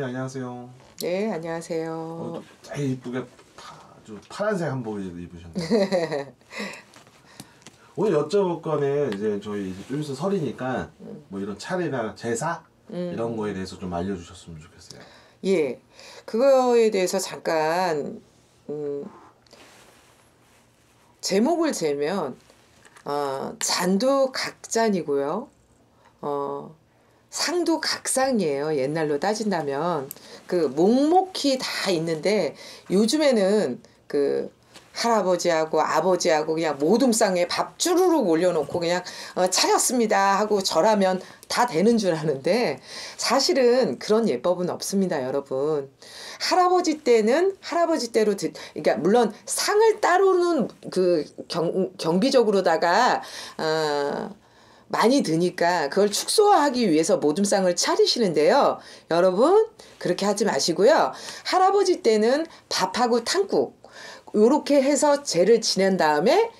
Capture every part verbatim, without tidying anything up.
네, 안녕하세요. 네, 안녕하세요. 어, 되게 이쁘게 파, 아주 파란색 한복을 입으셨네요. 오늘 여쭤볼 거는 이제 저희 이제 좀 있으면 설이니까 음. 뭐 이런 차례나 제사 음. 이런 거에 대해서 좀 알려주셨으면 좋겠어요. 예, 그거에 대해서 잠깐 음, 제목을 재면 어, 잔도 각잔이고요. 어, 상도 각상이에요. 옛날로 따진다면 그 묵묵히 다 있는데 요즘에는 그 할아버지하고 아버지하고 그냥 모둠상에 밥 주르륵 올려놓고 그냥 어, 차렸습니다 하고 절하면 다 되는 줄 아는데 사실은 그런 예법은 없습니다, 여러분. 할아버지 때는 할아버지 때로 드, 그러니까 물론 상을 따로는 그 경, 경비적으로다가 어, 많이 드니까 그걸 축소하기 위해서 모둠상을 차리시는데요. 여러분 그렇게 하지 마시고요. 할아버지 때는 밥하고 탕국 요렇게 해서 제를 지낸 다음에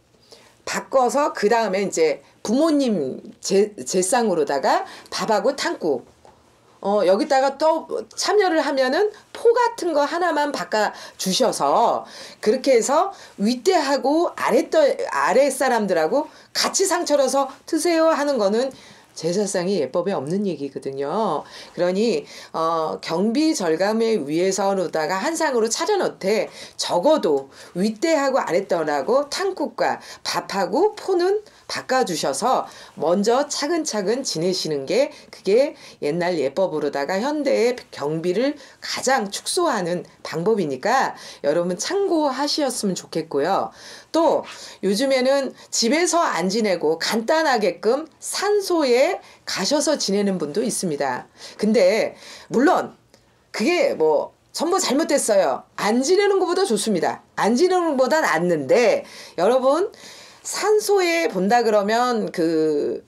바꿔서 그 다음에 이제 부모님 제, 제상으로다가 밥하고 탕국 어, 여기다가 또 참여를 하면은 포 같은 거 하나만 바꿔 주셔서 그렇게 해서 윗대하고 아랫대, 아랫 사람들하고 같이 상 차려서 드세요 하는 거는 제사상이 예법에 없는 얘기거든요. 그러니 어, 경비 절감을 위해서로다가 한 상으로 차려놓되 적어도 윗대하고 아랫대하고 탕국과 밥하고 포는 바꿔주셔서 먼저 차근차근 지내시는 게 그게 옛날 예법으로다가 현대의 경비를 가장 축소하는 방법이니까 여러분 참고하셨으면 좋겠고요. 또 요즘에는 집에서 안 지내고 간단하게끔 산소에 가셔서 지내는 분도 있습니다. 근데 물론 그게 뭐 전부 잘못됐어요. 안 지내는 것보다 좋습니다. 안 지내는 것보다 낫는데 여러분 산소에 본다 그러면 그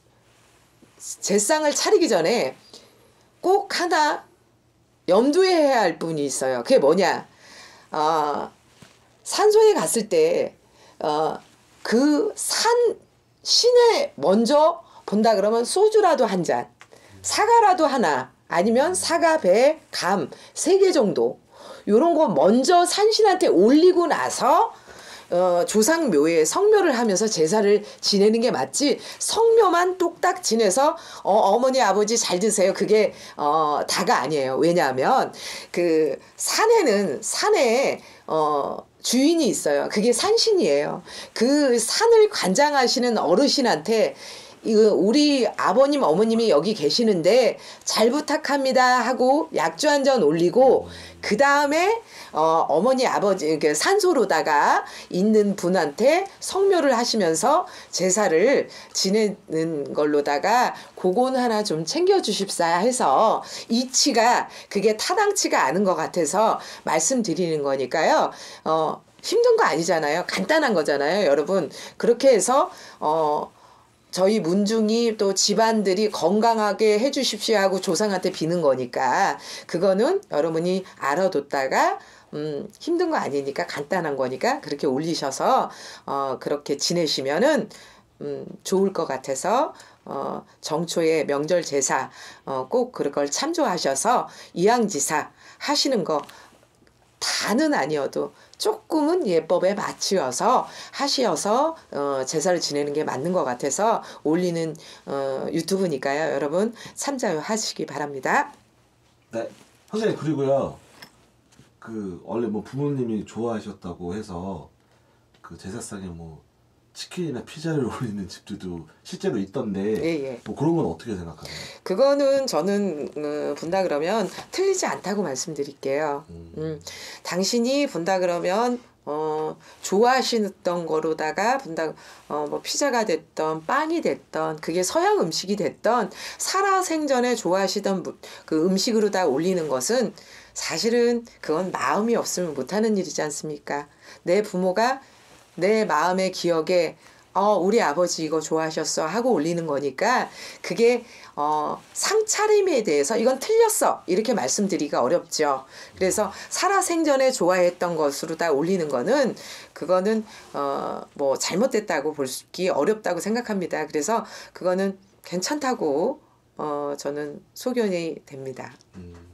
제상을 차리기 전에 꼭 하나 염두에 해야 할 분이 있어요. 그게 뭐냐? 어, 산소에 갔을 때 어, 그 산 시내 먼저 본다 그러면 소주라도 한 잔, 사과라도 하나, 아니면 사과, 배, 감 세 개 정도 요런 거 먼저 산신한테 올리고 나서 어, 조상묘에 성묘를 하면서 제사를 지내는 게 맞지 성묘만 뚝딱 지내서 어, 어머니 아버지 잘 드세요 그게 어, 다가 아니에요. 왜냐하면 그 산에는 산에 어, 주인이 있어요. 그게 산신이에요. 그 산을 관장하시는 어르신한테 이거 우리 아버님 어머님이 여기 계시는데 잘 부탁합니다 하고 약주 한 잔 올리고 그 다음에 어, 어머니 아버지 그 산소로다가 있는 분한테 성묘를 하시면서 제사를 지내는 걸로다가 그건 하나 좀 챙겨 주십사 해서 이치가 그게 타당치가 않은 것 같아서 말씀드리는 거니까요. 어, 힘든 거 아니잖아요. 간단한 거잖아요, 여러분. 그렇게 해서 어 저희 문중이 또 집안들이 건강하게 해주십시오 하고 조상한테 비는 거니까 그거는 여러분이 알아뒀다가 음, 힘든 거 아니니까 간단한 거니까 그렇게 올리셔서 어, 그렇게 지내시면은 음, 좋을 것 같아서 어, 정초의 명절 제사 어, 꼭 그걸 참조하셔서 이양지사 하시는 거 다는 아니어도 조금은 예법에 맞추어서 하시어서 어, 제사를 지내는 게 맞는 것 같아서 올리는 어, 유튜브니까요. 여러분 참조하시기 바랍니다. 네, 선생님 그리고요. 그 원래 뭐 부모님이 좋아하셨다고 해서 그 제사상에 뭐 치킨이나 피자를 올리는 집들도 실제로 있던데 예, 예. 뭐 그런 건 어떻게 생각하나요? 그거는 저는 음, 본다 그러면 틀리지 않다고 말씀드릴게요. 음. 음, 당신이 본다 그러면 어, 좋아하시던 거로다가 본다 어, 뭐 피자가 됐던 빵이 됐던 그게 서양 음식이 됐던 살아생전에 좋아하시던 그 음식으로 다 올리는 것은 사실은 그건 마음이 없으면 못하는 일이지 않습니까? 내 부모가 내 마음의 기억에 어 우리 아버지 이거 좋아하셨어 하고 올리는 거니까 그게 어 상차림에 대해서 이건 틀렸어 이렇게 말씀드리기가 어렵죠. 그래서 살아생전에 좋아했던 것으로 다 올리는 거는 그거는 어 뭐 잘못됐다고 볼기 어렵다고 생각합니다. 그래서 그거는 괜찮다고 어 저는 소견이 됩니다. 음.